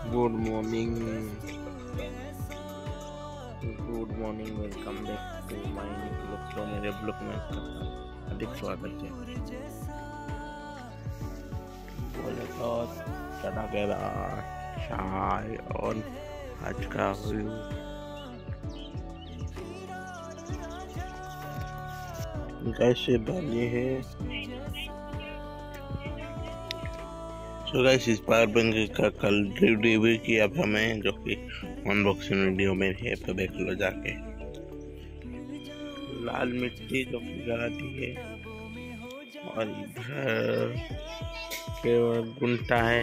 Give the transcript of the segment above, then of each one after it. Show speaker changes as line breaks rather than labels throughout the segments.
Good morning, welcome back to my new blog. तो मेरे blog में अधिक स्वागत है। बोले तो चना केला, चाय और आज का व्यू। कैसे बने हैं तो गाइस इस पावर बैंक का कल रिव्यू किया था मैं, जो कि अनबॉक्सिंग वीडियो में है, तो देख लो जाके। लाल मिट्टी जो कि जला दी है, और इधर केवल गुंटा है।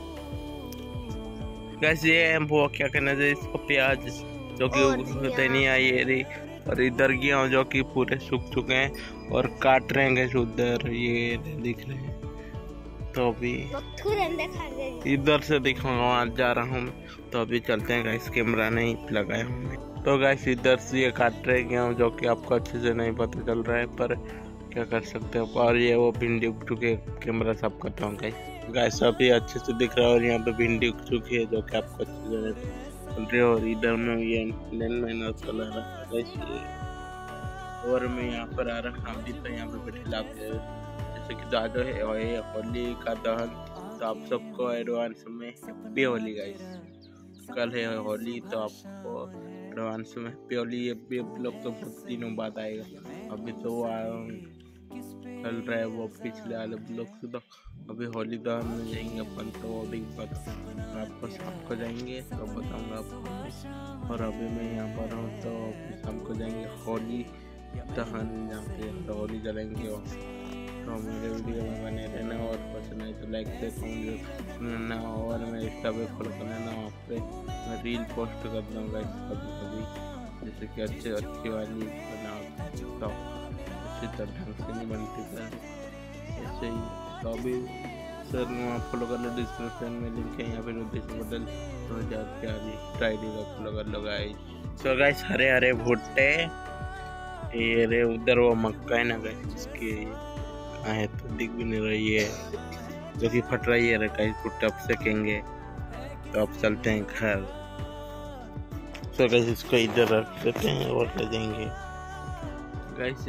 गाइस ये वो क्या कहना चाहिए इसको, प्याज जो कि धनिया ये रही, और इधर गेहूं जो कि पूरे सूख चुके हैं और काट रहे हैं उधर, ये दिख रहे हैं। तो अभी इधर से दिखाऊंगा, वहाँ जा रहा हूँ। तो अभी चलते हैं गाइस, कैमरा नहीं लगाया हूँ मैं। तो गाइस इधर से ये काट रहे गेहूँ जो कि आपको अच्छे से नहीं पता चल रहा है, पर क्या कर सकते हो। और ये वो भिंडी उग चुकी है, कैमरा साफ करता हूँ गाइस अभी अच्छे से दिख रहा है। और यहाँ पे भिंडी उग चुकी है जो कि आपको अच्छे से चल रही है। और इधर में ये मैंने चला रहा है, और मैं यहाँ पर आ रहा हूँ। तो यहाँ पे बैठे जैसे कि दादा है होली का दहन, तो आप सबको एडवांस में हैप्पी होली गाइस। कल है होली, तो आपको एडवांस में हैप्पी होली। ये भी लोग तो बहुत दिनों बाद आएगा। अभी तो चल रहा है वो पिछले वाले ब्लॉग से, तो अभी होली दहन में जाएंगे अपन, तो वो भी आपको शाम को जाएंगे तो बताऊंगा आपको। और अभी मैं यहाँ पर हूँ, तो शाम को जाएंगे होली दहन, जहाँ पे तो होली जलाएंगे। तो मेरे वीडियो में बने रहना, और पसंद आए तो लाइक से करना, और मेरे इंस्टा पे फॉलो कर लेना। वहाँ पे मैं रील पोस्ट कर दूँगा कभी कभी, जैसे कि अच्छी वाली बना तो अच्छी तरह ढंग से नहीं बनती था ऐसे ही। तो अभी सर वहाँ फॉलो कर लो, डिस्क्रिप्शन में लिंक है, यहाँ पे नोटिफिकेशन बटन 2024 आईडी का फॉलो कर लो guys. So guys Hare Hare भुट्टे, ये रे उधर वो मक्का है ना गाइस, इसकी है तो दिख भी नहीं रही है, जो कि फट रही है। कहीं टूट सेकेंगे, तो अब चलते हैं घर। तो गाइस इसको इधर रख देते हैं और ले जाएंगे गाइस।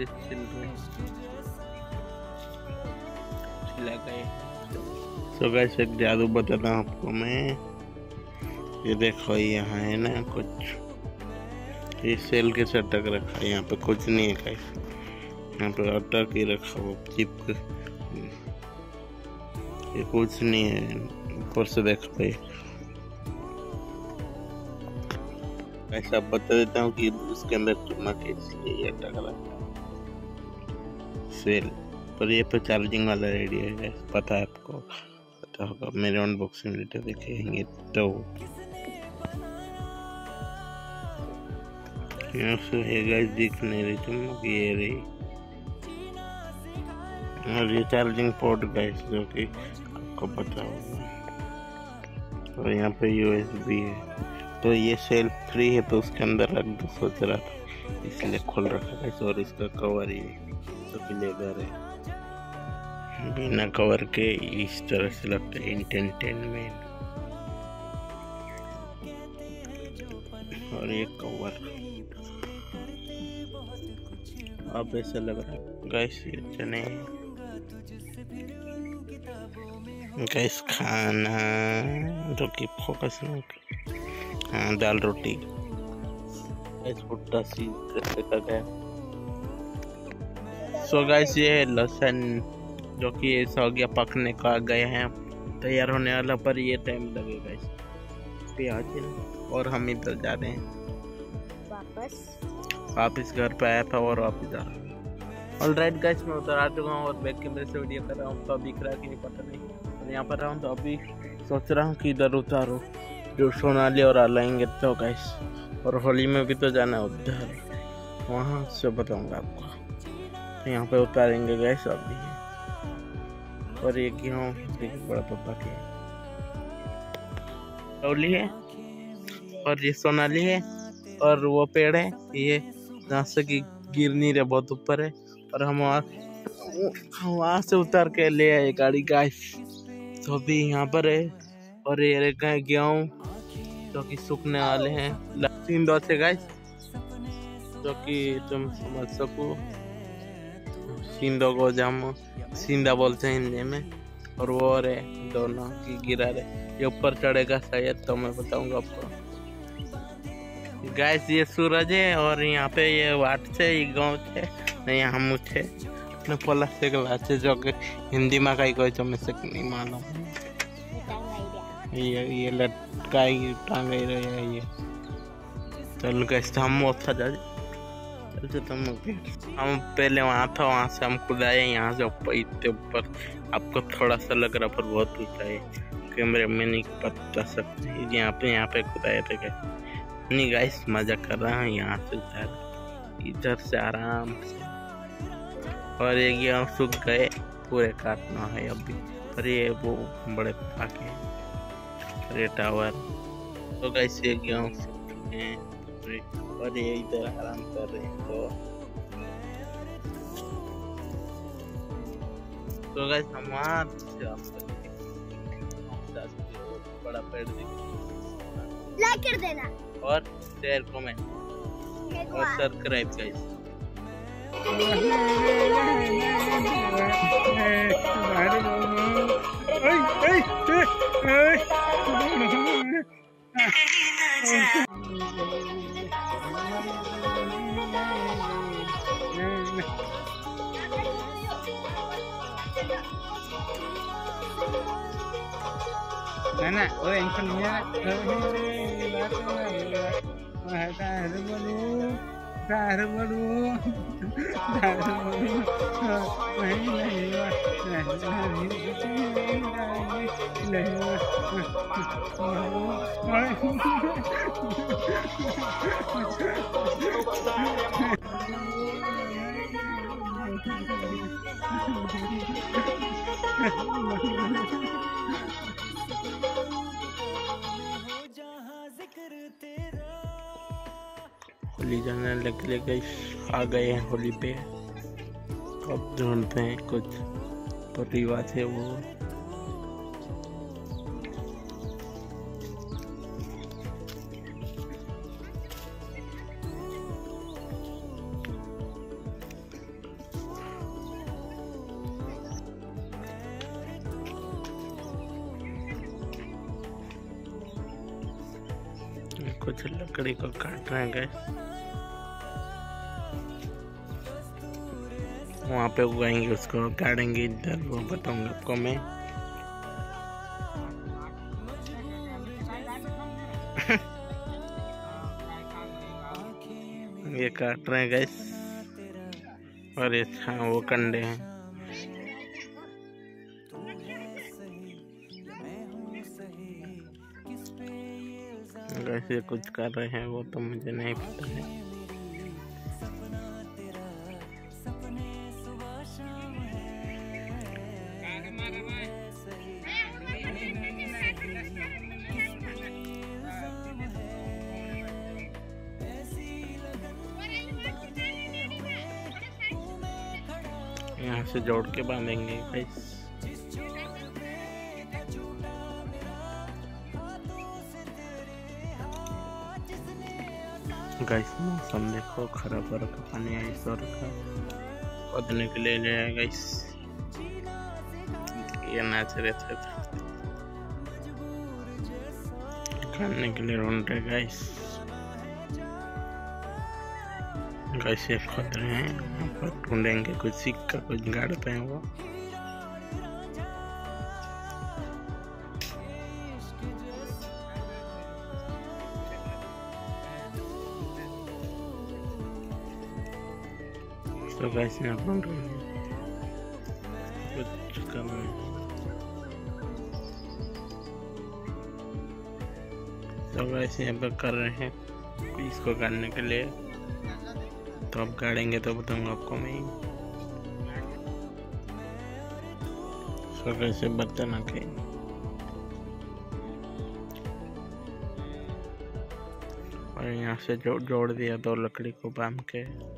तो गाइस एक जादू बताता हूँ आपको मैं, ये देखो यहाँ है ना कुछ, ये सेल के से अटक रखा है, यहाँ पे कुछ नहीं है गाइस, यहाँ पे अटक ही रखा वो चिप, ये कुछ नहीं है। ऊपर से देखो भाई, ऐसा बता देता हूँ कि उसके अंदर चुम्बक है, इसलिए ये अटक रखा सेल पर। ये पे चार्जिंग वाला रेडियो है गाइस, पता है आपको, पता होगा, मेरे अनबॉक्सिंग वीडियो देखेंगे तो। यहाँ से है गाइस, दिख नहीं रही चुम्बक, ये रही। और ये चार्जिंग पोर्ट गाइस, जो कि आपको पता होगा। और यहाँ पे USB है, तो ये सेल फ्री है, तो उसके अंदर रख दो सोच रहा था, इसलिए खोल रखा गाइस। और इसका कवर ये जो कि लेदर है, बिना कवर के इस तरह से लगता है एंटरटेनमेंट। और ये कवर अब ऐसा लग रहा है गाइस, ये चने गैस खाना जो कि फोकस नहीं, हाँ दाल रोटी गैस, भुट्टा सी कैसे का गया। सो गैस ये लहसुन जो कि ऐसा हो गया, पकने का गए हैं, तैयार होने वाला, पर ये टाइम लगेगा इस प्याज। और हम इधर जा रहे हैं वापस घर पे आया था, और वापस जा रहा हूँ। ऑलराइट गाइस मैं उधर आ चुका हूँ, और बैक कैमरे से वीडियो कर रहा हूँ, तो दिख रहा है कि नहीं पता नहीं। और यहाँ पर रहा हूँ, तो अभी सोच रहा हूँ कि इधर उतारूँ जो सोनाली और आलाएंगे तो गाइस। और होली में भी तो जाना है उधर, वहाँ से बताऊँगा आपको। तो यहाँ पे उतारेंगे गाइस अभी। और ये गेहूँ बड़ा पापा की होली है, और ये सोनाली है, और वो पेड़ है ये जहाँ से कि गिर नहीं रहे, बहुत ऊपर है। और हम वहाँ से उतार के ले आए गाड़ी गाइस। तो अभी यहाँ पर है, और ये गेहूँ जो कि सूखने वाले हैं 3 से गाइस, जो कि तुम समझ सको। सिंधो को हम सिंधा बोलते हैं हिंदी में, और वो रे दोनों की गिरा रहे। ये ऊपर चढ़ेगा शायद तो मैं बताऊंगा आपको। गाइस ये सूरज है और यहाँ पे ये वाट से ये गाँव है नहीं हम छे ने प्लस से ग्लास जो कि हिंदी में कहीं कोई समझ सक नहीं मालूम। ये लटकाई टांगे रहे हैं ये। चल गाइस हम अच्छा जा चलते तुम। हम पहले वहाँ था, वहाँ से हम खुद आए यहाँ से ऊपर इतने ऊपर। आपको थोड़ा सा लग रहा पर बहुत ऊँचा है, कैमरे में नहीं बता सकते। यहाँ पे खुद आए थे नहीं गाइस, मजा कर रहा है। यहाँ से इधर से आराम से। और ये गेहूँ सूख गए, पूरे काटना है अभी। और ये वो बड़े पटाखे और ये टावर। तो गाइस ये गेहूँ सूख चुके हैं और ये इधर आराम कर रहे हैं। तो गाइस हम वहाँ बड़ा पेड़
लाइक कर देना
और शेयर कमेंट और subscribe guys.
Nana, oh yang kelima,
Holi जाने लगे गाइस, आ गए हैं होली पे। अब ढूंढते हैं कुछ परिवार है वो। कुछ लकड़ी को काट रहे हैं गाइस, वहाँ पे उगाएंगे उसको, काटेंगे इधर, वो बताऊंगा आपको मैं। ये काट रहे हैं गाइस और ये वो कंडे हैं गाइस। ये कुछ कर रहे हैं वो तो मुझे नहीं पता है। यहाँ से जोड़ के बांधेंगे गाइस। गाइस मौसम देखो, खराब हो रखा, पानी आइस हो रखा, खोदने के लिए ले आए गाइस। ये नाच रहे थे खाने के लिए ढूंढ रहे गाइस। गाइस ये खोद रहे हैं, यहाँ पर ढूंढेंगे कुछ सिक्का, कुछ गाड़ते हैं वो। तो गाइस यहाँ ढूंढ रहे हैं कुछ कर रहे हैं। तो गाइस यहाँ पर कर रहे हैं इसको काटने के लिए। तो अब गाड़ेंगे तो बताऊंगा आपको मैं। कैसे बर्तन आके और यहाँ से जोड़ दिया 2 लकड़ी को बांध के।